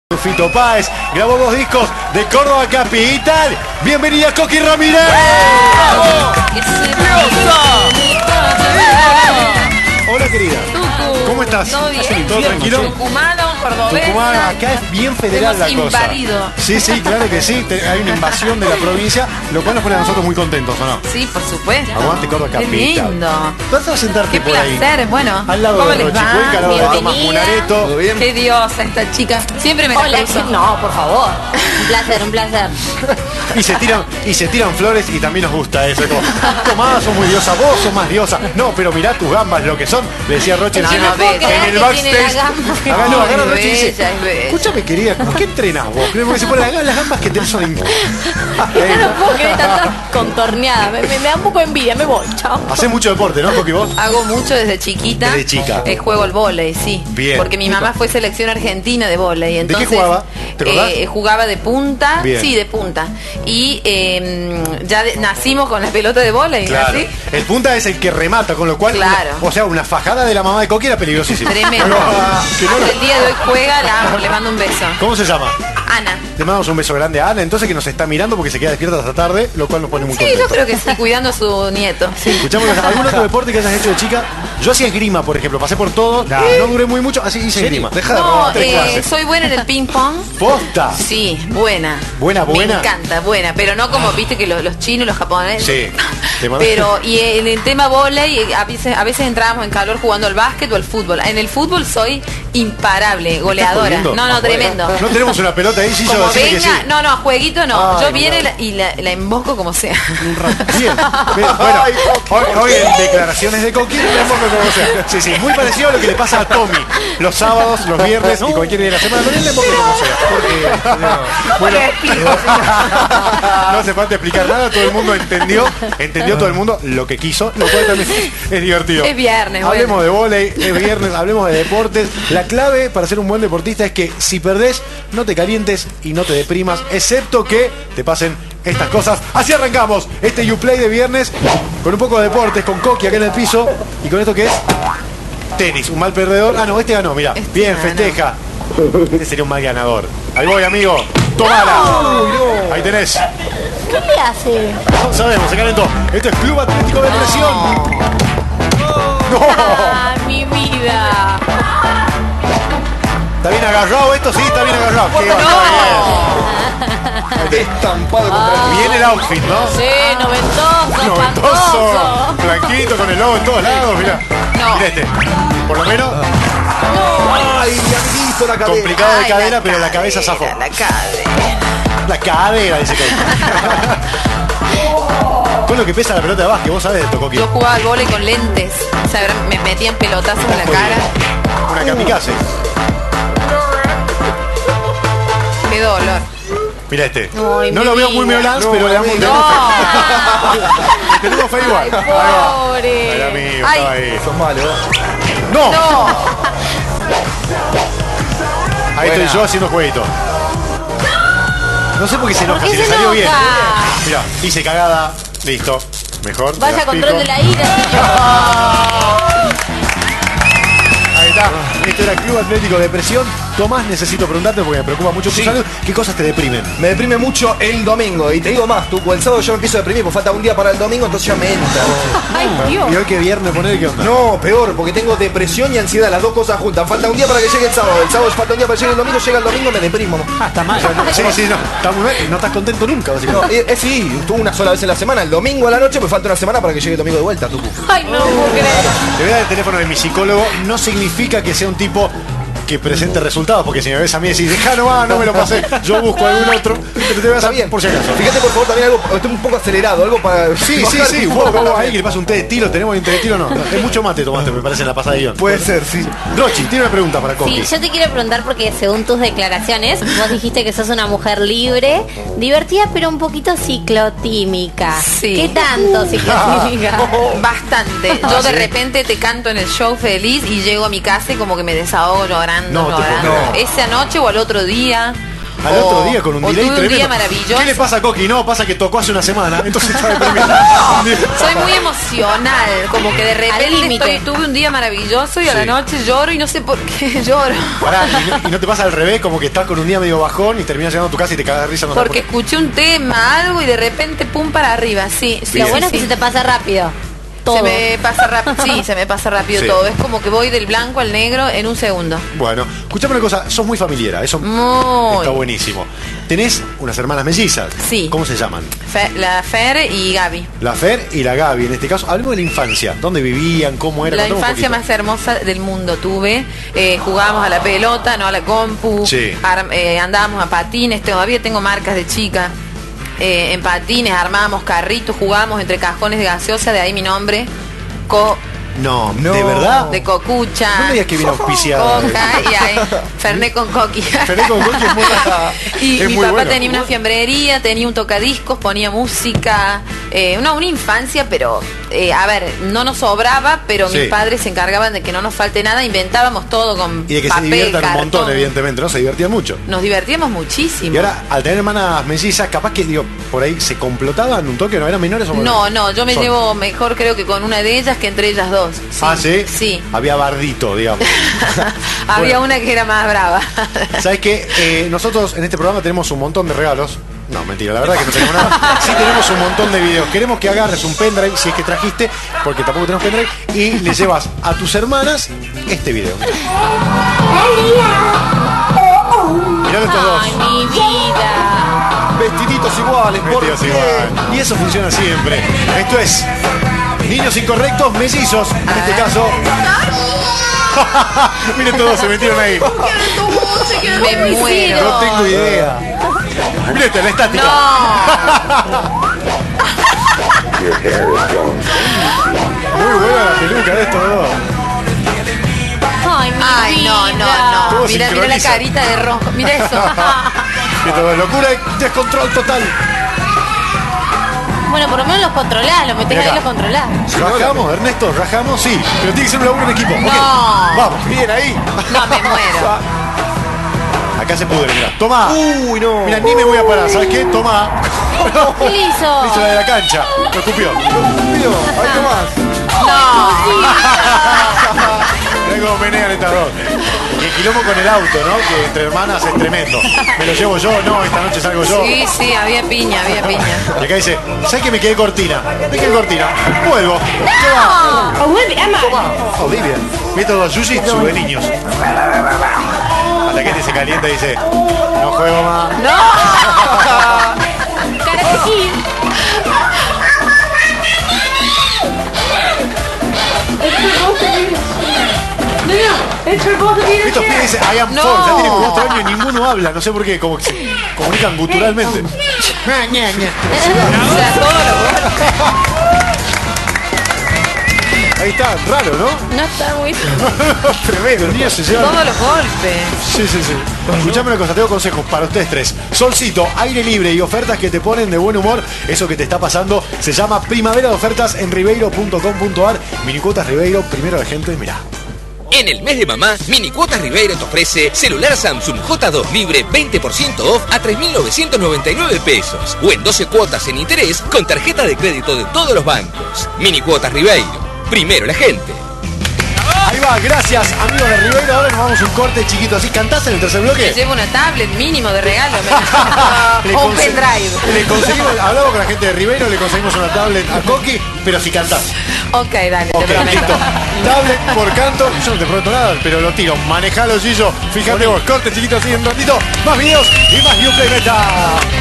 Fito Páez grabó 2 discos de Córdoba Capital. Bienvenida Coqui Ramírez. Hola querida. ¿Cómo estás? ¿Todo bien? ¿Todo tranquilo? Tucumano, cordobés. Tucumán, acá es bien federal la cosa. Invadido. Sí, claro que sí. Hay una invasión de la provincia, lo cual nos pone a nosotros muy contentos, ¿o no? Sí, por supuesto. Aguante Córdoba Capital. Qué lindo. Vas a sentarte Qué por ahí. placer, bueno. Al lado ¿Cómo de les Rochi va? Cuenca, al lado de Tomás Bienvenida. Munareto. Qué diosa esta chica. Siempre me la Hola, cruzo. no, por favor. Un placer, un placer. Y se tiran flores y también nos gusta eso. Como, Tomás, sos muy diosa, vos sos más diosa. No, pero mirá tus gambas lo que son. Le decía Rochi No, encima no puedo creer en el que backstage. tiene la gamba. Agarra Es Rochi y dice, bella, es bella. escúchame querida, ¿por qué entrenás vos? Porque se pone las gambas que tenés son Yo no puedo creer tanta contorneada. Me da un poco de envidia, me voy, chao. Hacés mucho deporte, ¿no, Coqui, vos? Hago mucho desde chiquita. Desde chica. Juego al vóley, sí. Bien. Porque mi mamá fue selección argentina de vóley. Entonces, jugaba? ¿Te acordás? Jugaba de punta. Bien. Sí, de punta. Y ya nacimos con la pelota de vóley, Claro. ¿sí? El punta es el que remata, con lo cual, Claro. o sea, una fajada de la mamá de Coqui era peligrosísima. Tremendo. Que no- Hasta el día de hoy juega, la amo, le mando un beso. ¿Cómo se llama? Ana. Le mandamos un beso grande a Ana, entonces que nos está mirando porque se queda despierta hasta tarde, lo cual nos pone muy Sí, yo contentos. creo que sí, cuidando a su nieto. Sí. Escuchamos, ¿algún otro deporte que hayas hecho de chica? Yo hacía esgrima, por ejemplo, pasé por todo, no duré muy mucho, así hice esgrima. Deja de No, robar. 3 clases. soy buena en el ping pong. ¡Posta! Sí, buena. Buena. Me encanta, buena. Pero no como viste que los chinos, los japoneses. Sí. Te mando- Pero, y en el tema vóley, a veces entrábamos en calor jugando al básquet o al fútbol. En el fútbol soy imparable, goleadora. jodiendo? No, tremendo. No tenemos una pelota ahí, sí, yo Como decime que sí. venga, no, jueguito no. Ay, Yo viene no. y la embosco como sea. Bien. Bueno, hoy en declaraciones de Coqui, vemos como sea. Sí, muy parecido a lo que le pasa a Tommy los sábados, los viernes y cualquier día de la semana. Con él le emboque como sea. Bueno, no hace falta explicar nada, todo el mundo entendió todo el mundo lo que quiso, lo cual también es divertido. Es viernes, Hablemos bueno. de vóley, es viernes, hablemos de deportes. La clave para ser un buen deportista es que si perdés, no te calientes y no te deprimas, excepto que te pasen estas cosas. Así arrancamos este YouPlay de viernes con un poco de deportes, con Coqui acá en el piso y con esto que es tenis, un mal perdedor. Ah, no, este ganó, mira. Este Bien, ganó. festeja. Este sería un mal ganador. Ahí voy, amigo. Tomala. Ahí tenés. ¿Qué le hace? No sabemos, se calentó. Esto es Club Atlético de Presión. No. Ah, mi vida. ¿Está bien agarrado esto? Sí, está bien agarrado. Qué bien. Estampado contra Bien el outfit, ¿no? Sí, noventoso, Noventoso, espantoso. blanquito con el logo en todos lados, mira. No. Mira este. Por lo menos ¡Ay, mi amiguito, la cadera! complicado de Ay, cadera, pero la cabeza zafó. La cadera. La cadera, dice Coqui. Con lo que pesa la pelota de básquet, vos sabés de esto, Coqui. Yo jugaba al vóley con lentes. O sea, me metían pelotazos en la Muy cara. bien. Una kamikaze. Qué dolor. Mira este. Ay, No mi lo veo muy vida. Meolans, No, pero le damos un No. tenemos fe igual. Ay, Ahí va. pobre. Era amigo, Ay. estaba ahí. Sos malo. ¡No! No. Ahí Buena. estoy yo haciendo jueguito. No sé por qué se enoja, ¿Por qué si le se salió bien. enoja? Mira, hice cagada. Listo. Mejor. te Vaya las control pico. de la ira, Ahí está. Esto era Club Atlético de Presión. Tomás, necesito preguntarte porque me preocupa mucho tu Sí. salud. ¿Qué cosas te deprimen? Me deprime mucho el domingo. Y te digo más, tú, el sábado yo me empiezo a deprimir, porque falta un día para el domingo, entonces ya me entra. Ay, Dios. ¿Y hoy qué viernes poner qué onda? No, peor, porque tengo depresión y ansiedad, las dos cosas juntas. Falta un día para que llegue el sábado. El sábado falta un día para que llegue el domingo, llega el domingo, me deprimo. Está mal. Sí, no. Está muy mal. No estás contento nunca, No, básicamente. sí, estuvo una sola vez en la semana. El domingo a la noche, me falta una semana para que llegue el domingo de vuelta, tú. Ay, no puedo creer. Te voy a dar el teléfono de mi psicólogo. No significa que sea un tipo que presente resultados, porque si me ves a mí y decís, dejá nomás, no me lo pasé, yo busco algún otro, pero te voy a Está hacer bien, por si acaso. Fíjate por favor también algo, estoy un poco acelerado, algo para. Sí, bajarte un vos, poco ahí también. que le pasa un té de tiro, tenemos un té de tiro, no. Es mucho mate tomaste, me parece, en la pasada de guión. Puede ser, sí. Rochi, tiene una pregunta para Coqui. Sí, yo te quiero preguntar porque según tus declaraciones, vos dijiste que sos una mujer libre, divertida, pero un poquito ciclotímica. Sí. ¿Qué tanto ciclotímica? Bastante. Yo de repente te canto en el show feliz y llego a mi casa y como que me desahogo llorando, No, te puedo llorando. creer. Esa noche o al otro día. al otro día con un delay tuve un tremendo. día maravilloso. ¿Qué le pasa a Coqui? No, pasa que tocó hace una semana, entonces está deprimido. Soy muy emocional, como que de repente tuve un día maravilloso y a la noche lloro y no sé por qué lloro. Pará, ¿y no te pasa al revés? Como que estás con un día medio bajón y terminas llegando a tu casa y te cagas de risa. Porque escuché un tema, algo y de repente pum para arriba, sí. Lo bueno es que se te pasa rápido. Todo. Se me pasa rápido, sí, se me pasa rápido todo. Es como que voy del blanco al negro en un segundo. Bueno, escuchame una cosa, sos muy familiera, eso está buenísimo. Tenés unas hermanas mellizas. Sí. ¿Cómo se llaman? La Fer y Gaby. La Fer y la Gaby, en este caso. Hablemos de la infancia. ¿Dónde vivían? ¿Cómo era? La infancia más hermosa del mundo tuve. Jugábamos a la pelota, no a la compu. Sí. Andábamos a patines, todavía tengo marcas de chica. En patines, armábamos carritos, jugábamos entre cajones de gaseosa, de ahí mi nombre. No, ¿de verdad? De cocucha. No me digas que viene auspiciado. Coca y ahí, Fernet con coqui. Fernet con coqui es muy Y es mi muy papá bueno. tenía una fiambrería, tenía un tocadiscos, ponía música. Una infancia, pero a ver, no nos sobraba, pero mis padres se encargaban de que no nos falte nada, inventábamos todo con y de que papel, se diviertan cartón. un montón, evidentemente, ¿no? Se divertían mucho. Nos divertíamos muchísimo. Y ahora, al tener hermanas mellizas, capaz que, digo, por ahí se complotaban un toque, ¿no eran menores o No, yo me llevo mejor creo que con una de ellas que entre ellas dos. Sí. Ah, ¿sí? Sí. Había bardito, digamos. Había una que era más brava. ¿Sabes qué? Nosotros en este programa tenemos un montón de regalos. No, mentira, la verdad que no tenemos nada. Sí tenemos un montón de videos. Queremos que agarres un pendrive, si es que trajiste, porque tampoco tenemos pendrive, y le llevas a tus hermanas este video. Mirá estos dos. Ay, mi vida. Vestiditos iguales, Vestidos igual. Y eso funciona siempre. Esto es Niños Incorrectos Mellizos, en este caso. Miren todos, se metieron ahí. Me muero. No tengo idea. Miren esta, la estática. Muy buena la peluca de estos dos. Ay, mi Ay, vida. no. Todo Mira la sincroniza. carita de rojo. Mira eso. Esto es locura y descontrol total. Bueno, por lo menos los controlás, los metés Mirá ahí, acá. los controlás. ¿Rajamos, Ernesto? ¿Rajamos? Sí. Pero tiene que ser un laburo en equipo. Ok. No. Vamos, bien ahí. No, me muero. Acá se pudre, mira. Toma. Uy, no. Mira, ni me voy a parar. ¿Sabes qué? Toma. ¿Qué le hizo? Listo, la de la cancha. Lo escupió. Mío, ahí nomás. Mirá cómo menean estas dos. Y el quilombo con el auto, ¿no? Que entre hermanas es tremendo. Me lo llevo yo, no, esta noche salgo yo. Sí, había piña. Y acá dice, ¿sabes que me quedé cortina? Me quedé cortina. Vuelvo. ¿Qué va? Toma, Olivia. Método jiu-jitsu de niños. Hasta que este se calienta y dice, no juego más. Karate Kid. Estos pibes dicen, I am No. four. Ya tienen 4 años y ninguno habla. No sé por qué, como que se comunican guturalmente. O sea, todo lo Ahí está, raro, ¿no? No está muy... Tremendo, el niño se lleva. todos los golpes. Sí. Escuchame una cosa, tengo consejos para ustedes tres. Solcito, aire libre y ofertas que te ponen de buen humor. Eso que te está pasando se llama Primavera de Ofertas en ribeiro.com.ar. Minicuotas Ribeiro, primero la gente, mirá. En el mes de mamá, Minicuotas Ribeiro te ofrece celular Samsung J2 libre 20% off a 3.999 pesos o en 12 cuotas en interés con tarjeta de crédito de todos los bancos. Minicuotas Ribeiro, primero la gente. Ahí va, gracias amigos de Ribeiro. Ahora nos vamos a un corte chiquito así. ¿Cantás en el tercer bloque? Me llevo una tablet mínimo de regalo. Le O un conse- pendrive. Le conseguimos, hablamos con la gente de Ribeiro, le conseguimos una tablet a Coqui, pero si cantás. Ok, dale, Ok, te prometo. listo. Tablet por canto. Yo no te prometo nada, pero lo tiro. Manejalo, Gillo. Fíjate vos, corte chiquito así un ratito. Más videos y más Uplay Meta.